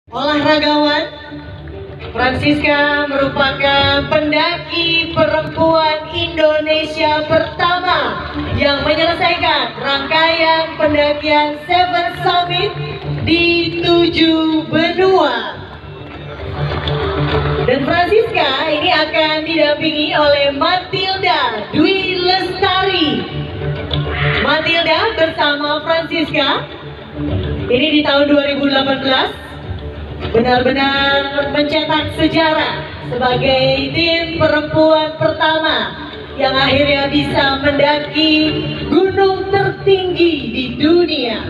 Olahragawan Francisca merupakan pendaki perempuan Indonesia pertama yang menyelesaikan rangkaian pendakian Seven Summit di 7 benua. Dan Francisca ini akan didampingi oleh Matilda Dwi Lestari. Matilda bersama Francisca ini di tahun 2018 benar-benar mencetak sejarah sebagai tim perempuan pertama yang akhirnya bisa mendaki gunung tertinggi di dunia.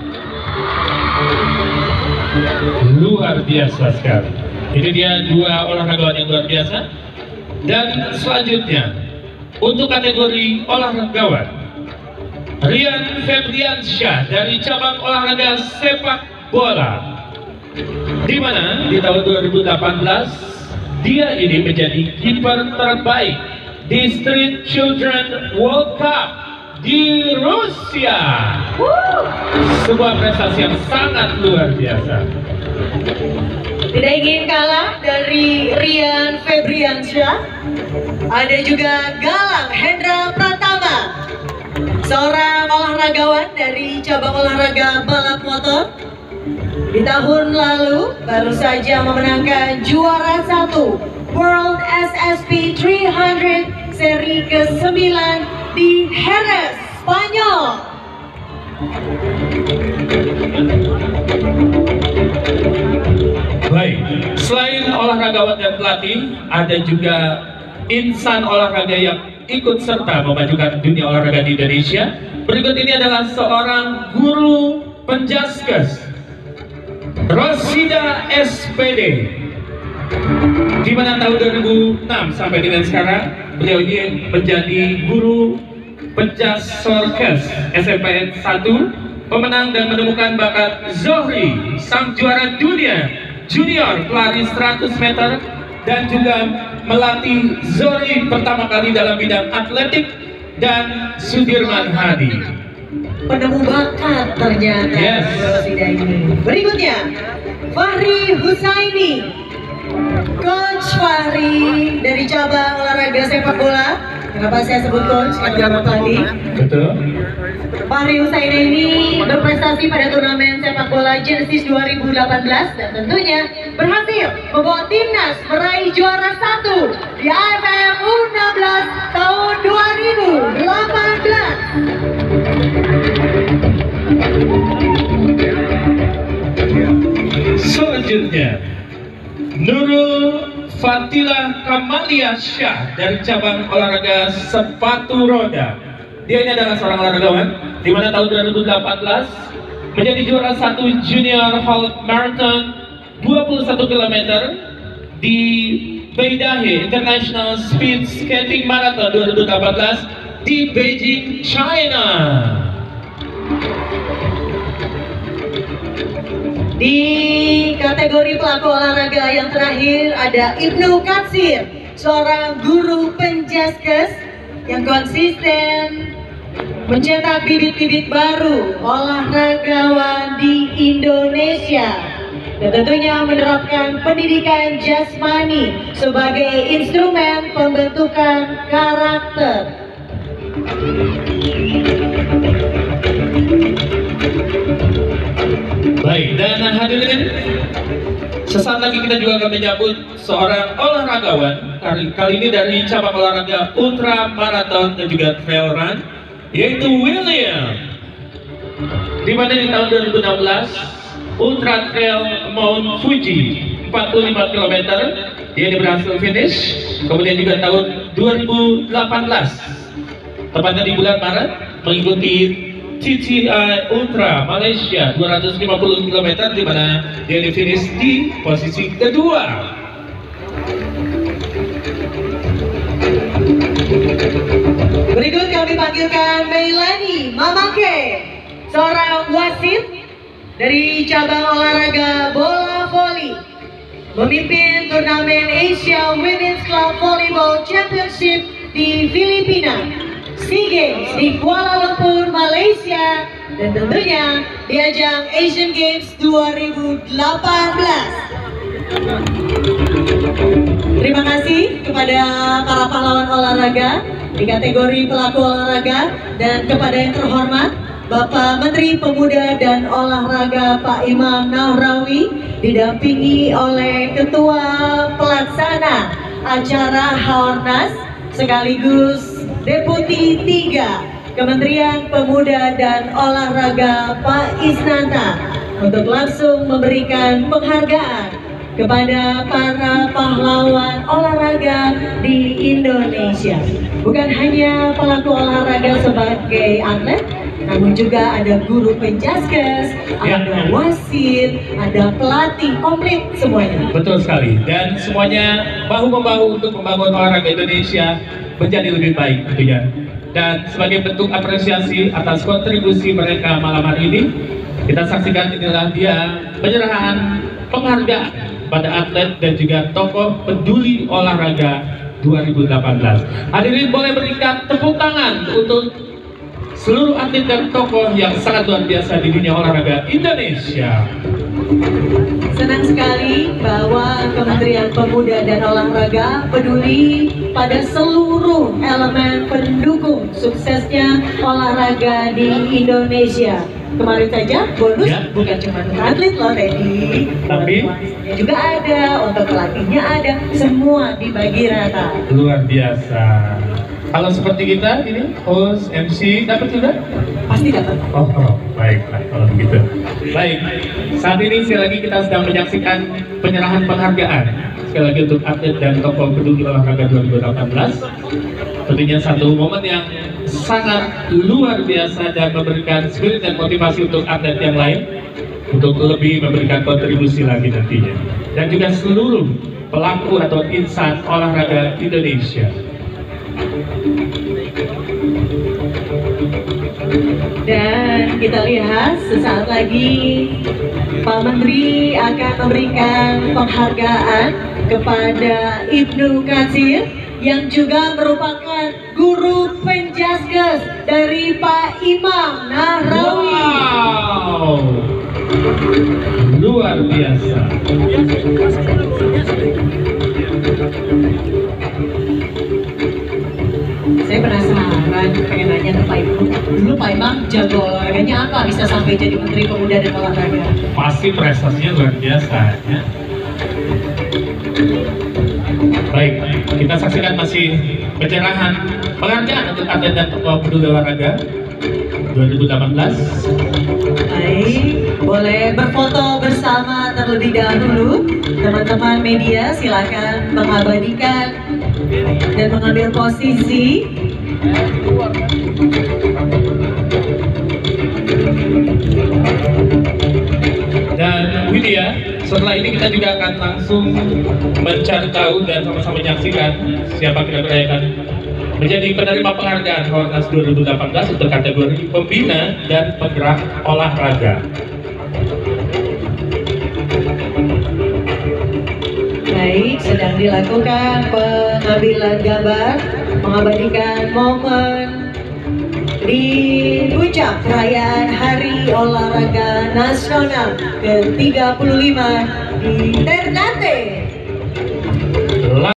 Luar biasa sekali. Ini dia dua olahragawan yang luar biasa. Dan selanjutnya untuk kategori olahragawan, Rian Febriansyah dari cabang olahraga sepak bola, di mana di tahun 2018 dia ini menjadi kiper terbaik di Street Children World Cup di Rusia. Sebuah prestasi yang sangat luar biasa. Tidak ingin kalah dari Rian Febriansyah, ada juga Galang Hendra Pratama, seorang olahragawan dari cabang olahraga balap motor. Di tahun lalu baru saja memenangkan juara 1 World SSP 300 seri ke-9 di Jerez, Spanyol. Baik, selain olahragawan dan pelatih, ada juga insan olahraga yang ikut serta memajukan dunia olahraga di Indonesia. Berikut ini adalah seorang guru penjaskes, Rosida SPD, di mana tahun 2006 sampai dengan sekarang beliau ini menjadi guru penjaskes SMPN 1, pemenang dan menemukan bakat Zohri, sang juara dunia junior pelari 100 meter, dan juga melatih Zohri pertama kali dalam bidang atletik, dan Sudirman Hadi, penemu bakat ternyata. Yes. Ini. Berikutnya Fahri Husaini, Coach Fahri dari cabang olahraga sepak bola. Kenapa saya sebut coach? Karena tadi. Betul. Fahri Husaini ini berprestasi pada turnamen sepak bola Genesis 2018 dan tentunya berhasil membawa timnas meraih juara 1 di AFF U16 tahun 2018. Selanjutnya Nurul Fatilah Kamalia Syah dari cabang olahraga sepatu roda. Dia ini adalah seorang olahragawan di mana tahun 2018 menjadi juara 1 Junior Half Marathon 21 km di Beidahe International Speed Skating Marathon 2018 di Beijing, China. Di kategori pelaku olahraga yang terakhir ada Ibnu Katsir, seorang guru penjaskes yang konsisten mencetak bibit-bibit baru olahragawan di Indonesia dan tentunya menerapkan pendidikan jasmani sebagai instrumen pembentukan karakter. Baik, dan hadirin, sesaat lagi kita juga akan menyambut seorang olahragawan kali ini dari cabang olahraga ultra marathon dan juga trail run, yaitu William, di mana di tahun 2016 ultra trail Mount Fuji 45 km dia berhasil finish. Kemudian juga tahun 2018 tepatnya di bulan Maret mengikuti TTI Ultra Malaysia 250 km, di mana dia finish di posisi kedua. Berikut kami panggilkan Meilani Mamake, seorang wasit dari cabang olahraga bola voli, memimpin turnamen Asia Women's Club Volleyball Championship di Filipina, SEA Games di Kuala Lumpur, Malaysia, dan tentunya di ajang Asian Games 2018. Terima kasih kepada para pahlawan olahraga di kategori pelaku olahraga dan kepada yang terhormat Bapak Menteri Pemuda dan Olahraga Pak Imam Nahrawi didampingi oleh Ketua Pelaksana acara Haornas sekaligus Deputi 3 Kementerian Pemuda dan Olahraga Pak Isnanta untuk langsung memberikan penghargaan kepada para pahlawan olahraga di Indonesia. Bukan hanya pelaku olahraga sebagai atlet, namun juga ada guru penjaskes, ada wasit, ada pelatih, komplit semuanya. Betul sekali, dan semuanya bahu-membahu untuk membangun olahraga Indonesia menjadi lebih baik tentunya. Dan sebagai bentuk apresiasi atas kontribusi mereka malam hari ini, kita saksikan inilah dia penyerahan penghargaan pada atlet dan juga tokoh peduli olahraga 2018. Hadirin boleh berikan tepuk tangan untuk seluruh atlet dan tokoh yang sangat luar biasa di dunia olahraga Indonesia. Senang sekali bahwa Kementerian Pemuda dan Olahraga peduli pada seluruh elemen pendukung suksesnya olahraga di Indonesia. Kemarin saja bonus ya, bukan cuma untuk atlet loh Teddy, tapi juga ada, untuk pelatihnya ada, semua dibagi rata. Luar biasa. Kalau seperti kita ini, host, MC, dapat juga? Pasti dapat. Oh, baiklah kalau begitu. Baik, saat ini sekali lagi kita sedang menyaksikan penyerahan penghargaan sekali lagi untuk atlet dan tokoh peduli olahraga 2018. Tentunya satu momen yang sangat luar biasa dan memberikan spirit dan motivasi untuk atlet yang lain untuk lebih memberikan kontribusi lagi nantinya, dan juga seluruh pelaku atau insan olahraga Indonesia. Dan kita lihat sesaat lagi Pak Menteri akan memberikan penghargaan kepada Ibnu Katsir yang juga merupakan guru penjaskes dari Pak Imam Nahrawi. Wow, luar biasa. Saya penasaran, pengen nanya ke Pak Imam. Dulu Pak Imam jago olahraganya apa bisa sampai jadi Menteri Pemuda dan Olahraga? Pasti prestasinya luar biasa ya. Baik, kita saksikan masih penyerahan penghargaan untuk atlet dan tokoh peduli olahraga 2018. Baik, boleh berfoto bersama terlebih dahulu. Teman-teman media silakan mengabadikan dan mengambil posisi. Dan Widya, setelah ini kita juga akan langsung mencari tahu dan sama-sama menyaksikan siapa kira-kira yang akan menjadi penerima penghargaan Haornas 2018 untuk kategori pembina dan penggerak olahraga. Baik, sedang dilakukan pengambilan gambar mengabadikan momen di puncak perayaan Hari Olahraga Nasional ke-35 di Ternate.